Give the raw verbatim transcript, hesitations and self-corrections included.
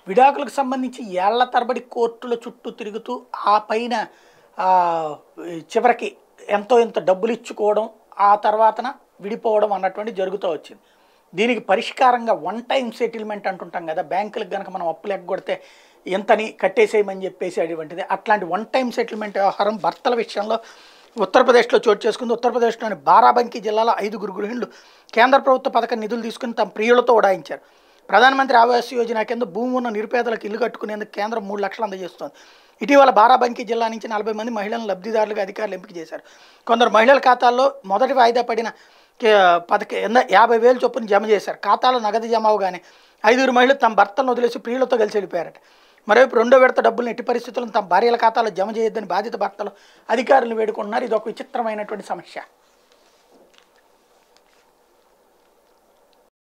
విడాకులకు సంబంధించి ఏళ్ల తరబడి కోర్టుల చుట్టూ తిరుగుతూ ఆ పైన చివరికి ఎంతో ఎంత డబ్బులు ఇచ్చుకోవడం ఆ తర్వాతన విడిపోవడం అన్నటువంటి జరుగుతూ వచ్చింది. దీనికి పరిష్కారంగా వన్ టైం సెటిల్మెంట్ అంటుంటాం కదా, బ్యాంకులకు కనుక మనం అప్పులు ఎగ్గొడితే ఎంతని కట్టేసేయమని చెప్పేసి అటువంటిది. అట్లాంటి వన్ టైం సెటిల్మెంట్ వ్యవహారం భర్తల విషయంలో ఉత్తరప్రదేశ్లో చోటు చేసుకుంది. ఉత్తరప్రదేశ్లోని బారాబంకీ జిల్లాలో ఐదుగురు గృహిణులు కేంద్ర ప్రభుత్వ పథకం నిధులు తీసుకుని తమ ప్రియులతో ఉడాయించారు. ప్రధానమంత్రి ఆవాస్ యోజన కింద భూమి ఉన్న నిరుపేదలకు ఇల్లు కట్టుకునేందుకు కేంద్రం మూడు లక్షలు అందజేస్తోంది. ఇటీవల బారాబంకీ జిల్లా నుంచి నలభై మంది మహిళలను లబ్ధిదారులుగా అధికారులు ఎంపిక చేశారు. కొందరు మహిళల ఖాతాల్లో మొదటి వాయిదా పడిన పథక యాభై వేలు చొప్పున జమ చేశారు. ఖాతాలో నగదు జమ అవగానే ఐదుగురు మహిళలు తమ భర్తలను వదిలేసి ప్రియులతో కలిసి వెళ్ళిపోయారట. మరోవైపు రెండో విడత డబ్బులను ఎట్టి పరిస్థితులను తమ భార్యల ఖాతాలో జమ చేయొద్దని బాధిత భర్తలు అధికారులు వేడుకుంటున్నారు. ఇది ఒక విచిత్రమైనటువంటి సమస్య.